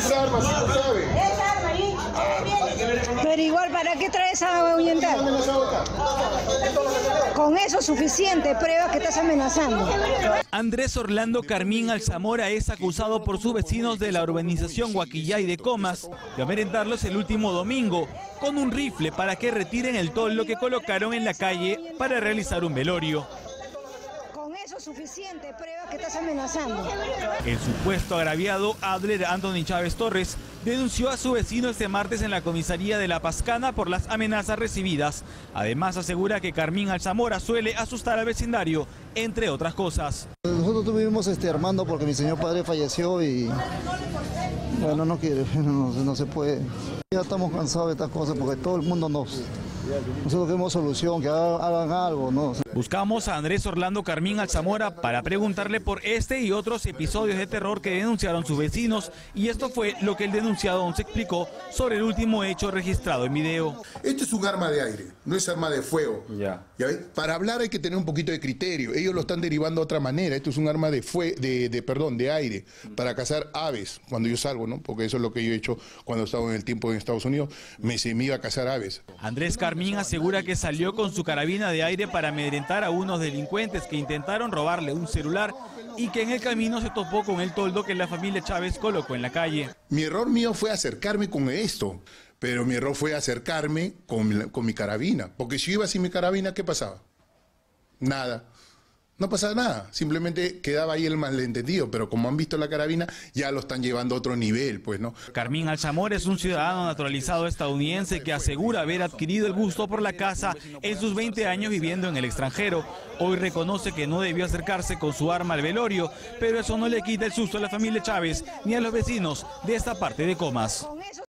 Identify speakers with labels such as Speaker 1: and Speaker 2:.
Speaker 1: Esa arma sí lo sabe.
Speaker 2: Pero igual, ¿para qué traes a ahuyentar? Con eso suficiente prueba que estás amenazando.
Speaker 3: Andrés Orlando Carmín Alzamora es acusado por sus vecinos de la urbanización Huaquillay de Comas de amedrentarlos el último domingo con un rifle para que retiren el toldo que colocaron en la calle para realizar un velorio.
Speaker 2: Con eso suficiente prueba que estás amenazando.
Speaker 3: El supuesto agraviado, Adler Anthony Chávez Torres, denunció a su vecino este martes en la comisaría de La Pascana por las amenazas recibidas. Además asegura que Carmín Alzamora suele asustar al vecindario, entre otras cosas.
Speaker 4: Nosotros estuvimos armando porque mi señor padre falleció y bueno, no quiere, no se puede. Ya estamos cansados de estas cosas porque todo el mundo nosotros queremos solución, que hagan algo, ¿no?
Speaker 3: Buscamos a Andrés Orlando Carmín Alzamora para preguntarle por este y otros episodios de terror que denunciaron sus vecinos, y esto fue lo que el denunciado nos explicó sobre el último hecho registrado en video.
Speaker 1: Esto es un arma de aire, no es arma de fuego.
Speaker 5: ¿Ya
Speaker 1: ves? Para hablar hay que tener un poquito de criterio. Ellos lo están derivando de otra manera. Esto es un arma de aire, para cazar aves cuando yo salgo, ¿no? Porque eso es lo que yo he hecho cuando estaba en el tiempo en Estados Unidos. Me iba a cazar aves.
Speaker 3: Andrés Carmín asegura que salió con su carabina de aire para amedrentar a unos delincuentes que intentaron robarle un celular y que en el camino se topó con el toldo que la familia Chávez colocó en la calle.
Speaker 1: Mi error mío fue acercarme con esto, pero mi error fue acercarme con mi carabina. Porque si yo iba sin mi carabina, ¿qué pasaba? Nada. No pasaba nada, simplemente quedaba ahí el malentendido, pero como han visto la carabina, ya lo están llevando a otro nivel, pues, ¿no?
Speaker 3: Carmín Alzamora es un ciudadano naturalizado estadounidense que asegura haber adquirido el gusto por la caza en sus 20 años viviendo en el extranjero. Hoy reconoce que no debió acercarse con su arma al velorio, pero eso no le quita el susto a la familia Chávez ni a los vecinos de esta parte de Comas.